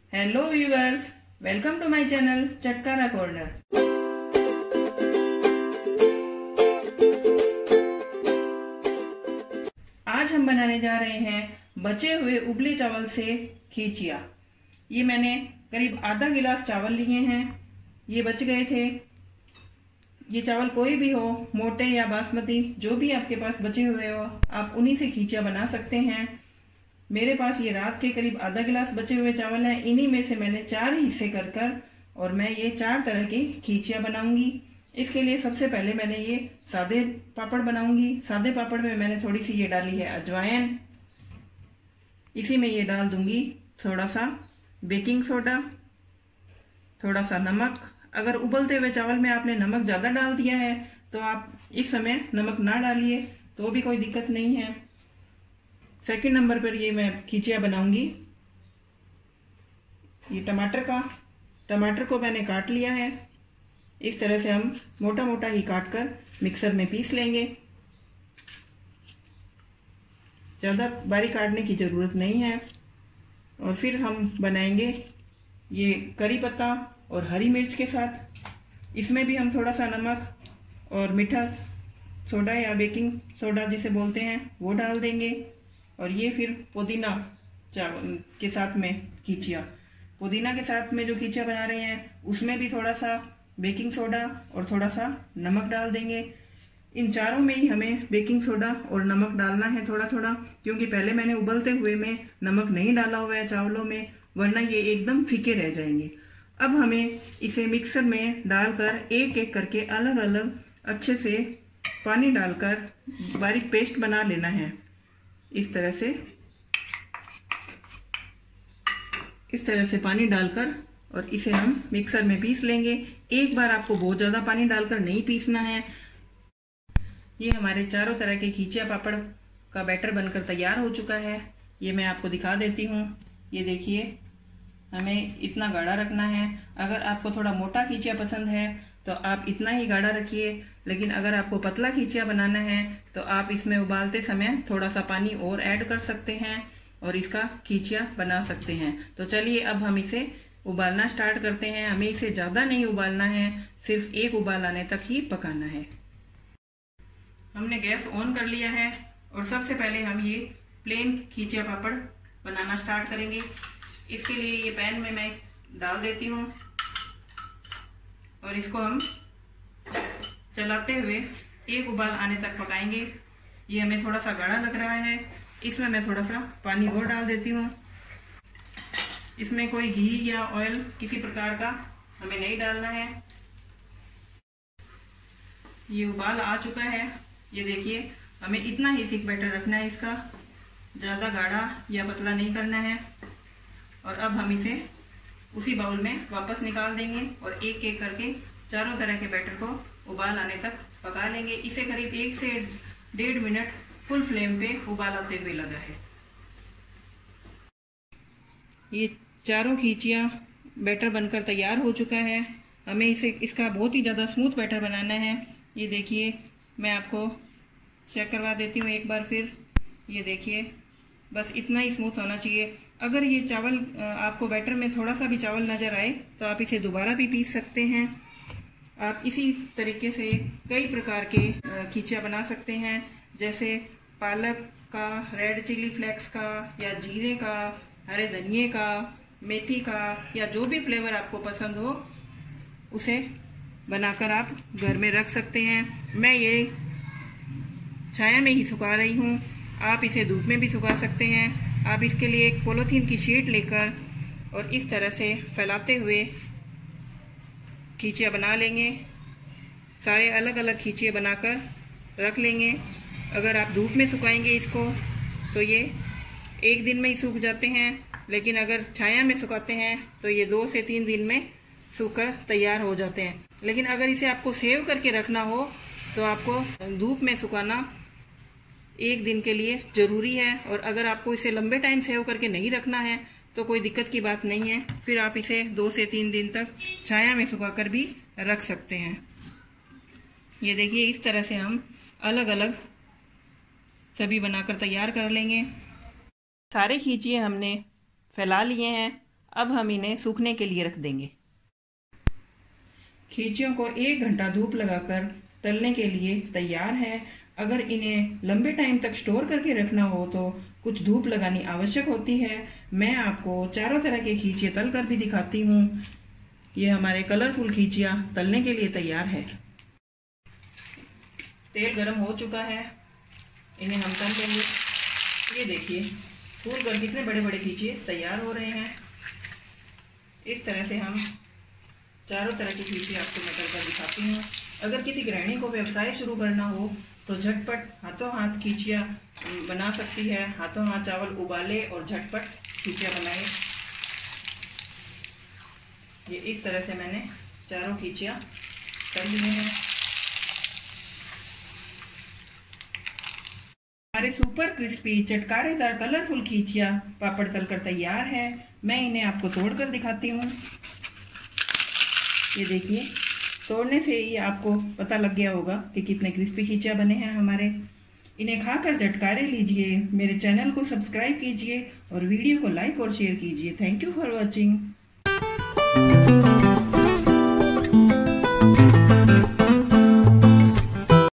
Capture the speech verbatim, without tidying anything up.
Hello viewers, welcome to my channel Chatkara corner. आज हम बनाने जा रहे हैं बचे हुए उबले चावल से खींचिया। ये मैंने करीब आधा गिलास चावल लिए हैं, ये बच गए थे। ये चावल कोई भी हो, मोटे या बासमती, जो भी आपके पास बचे हुए हो, आप उन्हीं से खींचिया बना सकते हैं। मेरे पास ये रात के करीब आधा गिलास बचे हुए चावल हैं। इन्हीं में से मैंने चार हिस्से कर कर और मैं ये चार तरह की खींचिया बनाऊंगी। इसके लिए सबसे पहले मैंने ये सादे पापड़ बनाऊंगी। सादे पापड़ में मैंने थोड़ी सी ये डाली है अजवाइन। इसी में ये डाल दूंगी थोड़ा सा बेकिंग सोडा, थोड़ा सा नमक। अगर उबलते हुए चावल में आपने नमक ज़्यादा डाल दिया है तो आप इस समय नमक ना डालिए, तो भी कोई दिक्कत नहीं है। सेकंड नंबर पर ये मैं खींचिया बनाऊंगी। ये टमाटर का टमाटर को मैंने काट लिया है। इस तरह से हम मोटा मोटा ही काट कर मिक्सर में पीस लेंगे। ज़्यादा बारीक काटने की ज़रूरत नहीं है। और फिर हम बनाएंगे ये करी पत्ता और हरी मिर्च के साथ। इसमें भी हम थोड़ा सा नमक और मीठा सोडा या बेकिंग सोडा जिसे बोलते हैं वो डाल देंगे। और ये फिर पुदीना चावल के साथ में खींचिया पुदीना के साथ में जो खींचिया बना रहे हैं उसमें भी थोड़ा सा बेकिंग सोडा और थोड़ा सा नमक डाल देंगे। इन चारों में ही हमें बेकिंग सोडा और नमक डालना है थोड़ा थोड़ा, क्योंकि पहले मैंने उबलते हुए में नमक नहीं डाला हुआ है चावलों में, वरना ये एकदम फीके रह जाएंगे। अब हमें इसे मिक्सर में डालकर एक एक करके अलग अलग अच्छे से पानी डालकर बारीक पेस्ट बना लेना है। इस तरह से इस तरह से पानी डालकर और इसे हम मिक्सर में पीस लेंगे। एक बार आपको बहुत ज़्यादा पानी डालकर नहीं पीसना है। ये हमारे चारों तरह के खींचिया पापड़ का बैटर बनकर तैयार हो चुका है। ये मैं आपको दिखा देती हूँ। ये देखिए, हमें इतना गाढ़ा रखना है। अगर आपको थोड़ा मोटा खींचिया पसंद है तो आप इतना ही गाढ़ा रखिए, लेकिन अगर आपको पतला खींचिया बनाना है तो आप इसमें उबालते समय थोड़ा सा पानी और ऐड कर सकते हैं और इसका खींचिया बना सकते हैं। तो चलिए अब हम इसे उबालना स्टार्ट करते हैं। हमें इसे ज़्यादा नहीं उबालना है, सिर्फ एक उबाल आने तक ही पकाना है। हमने गैस ऑन कर लिया है और सबसे पहले हम ये प्लेन खींचिया पापड़ बनाना स्टार्ट करेंगे। इसके लिए ये पैन में मैं डाल देती हूँ और इसको हम चलाते हुए एक उबाल आने तक पकाएंगे। ये हमें थोड़ा सा गाढ़ा लग रहा है, इसमें मैं थोड़ा सा पानी और डाल देती हूँ। इसमें कोई घी या ऑयल किसी प्रकार का हमें नहीं डालना है। ये उबाल आ चुका है। ये देखिए, हमें इतना ही थिक बैटर रखना है इसका, ज़्यादा गाढ़ा या पतला नहीं करना है। और अब हम इसे उसी बाउल में वापस निकाल देंगे और एक एक करके चारों तरह के बैटर को उबाल आने तक पका लेंगे। इसे करीब एक से डेढ़ मिनट फुल फ्लेम पे उबाल आते हुए लगा है। ये चारों खींचिया बैटर बनकर तैयार हो चुका है। हमें इसे इसका बहुत ही ज़्यादा स्मूथ बैटर बनाना है। ये देखिए, मैं आपको चेक करवा देती हूँ एक बार फिर। ये देखिए, बस इतना ही स्मूथ होना चाहिए। अगर ये चावल आपको बैटर में थोड़ा सा भी चावल नज़र आए तो आप इसे दोबारा भी पीस सकते हैं। आप इसी तरीके से कई प्रकार के खींचिया बना सकते हैं, जैसे पालक का, रेड चिली फ्लेक्स का, या जीरे का, हरे धनिए का, मेथी का, या जो भी फ्लेवर आपको पसंद हो उसे बनाकर आप घर में रख सकते हैं। मैं ये छाया में ही सुखा रही हूँ, आप इसे धूप में भी सुखा सकते हैं। आप इसके लिए एक पॉलीथीन की शीट लेकर और इस तरह से फैलाते हुए खींचिया बना लेंगे। सारे अलग अलग खींचिए बनाकर रख लेंगे। अगर आप धूप में सुखाएंगे इसको तो ये एक दिन में ही सूख जाते हैं, लेकिन अगर छाया में सुखाते हैं तो ये दो से तीन दिन में सूख कर तैयार हो जाते हैं। लेकिन अगर इसे आपको सेव करके रखना हो तो आपको धूप में सुखाना एक दिन के लिए ज़रूरी है। और अगर आपको इसे लंबे टाइम सेव करके नहीं रखना है तो कोई दिक्कत की बात नहीं है, फिर आप इसे दो से तीन दिन तक छाया में सुखाकर भी रख सकते हैं। ये देखिए, इस तरह से हम अलग अलग सभी बनाकर तैयार कर लेंगे। सारे खींचिए हमने फैला लिए हैं। अब हम इन्हें सूखने के लिए रख देंगे। खींचियों को एक घंटा धूप लगाकर तलने के लिए तैयार है। अगर इन्हें लंबे टाइम तक स्टोर करके रखना हो तो कुछ धूप लगानी आवश्यक होती है। मैं आपको चारों तरह के खींचिए तल कर भी दिखाती हूँ। ये हमारे कलरफुल खींचियाँ तलने के लिए तैयार है। तेल गरम हो चुका है, इन्हें हम तल लेंगे। ये देखिए फूल कर कितने बड़े बड़े खींचिए तैयार हो रहे हैं। इस तरह से हम चारों तरह की खींची आपको मैं तल कर दिखाती हूँ। अगर किसी गृहिणी को व्यवसाय शुरू करना हो तो झटपट हाथों हाथ खींचियाँ बना सकती है। हाथों हाथ चावल उबाले और झटपट खींचियाँ बनाए। ये इस तरह से मैंने चारों खींचियाँ तल ली हैं। हमारे सुपर क्रिस्पी चटकारेदार कलरफुल खींचियाँ पापड़ तलकर तैयार है। मैं इन्हें आपको तोड़कर दिखाती हूँ। ये देखिए तोड़ने से ही आपको पता लग गया होगा कि कितने क्रिस्पी खींचियाँ बने हैं हमारे। इन्हें खाकर झटकारे लीजिए। मेरे चैनल को सब्सक्राइब कीजिए और वीडियो को लाइक और शेयर कीजिए। Thank you for watching.